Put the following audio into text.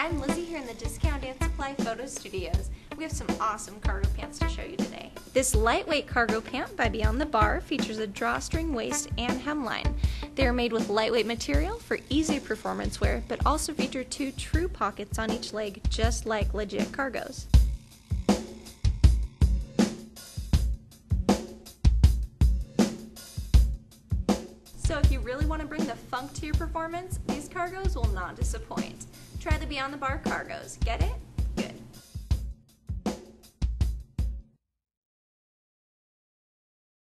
I'm Lizzy here in the Discount and Supply Photo Studios. We have some awesome cargo pants to show you today. This lightweight cargo pant by Beyond the Barre features a drawstring waist and hemline. They are made with lightweight material for easy performance wear, but also feature 2 true pockets on each leg, just like legit cargos. So if you really want to bring the funk to your performance, these cargos will not disappoint. Try the Beyond the Barre cargos. Get it?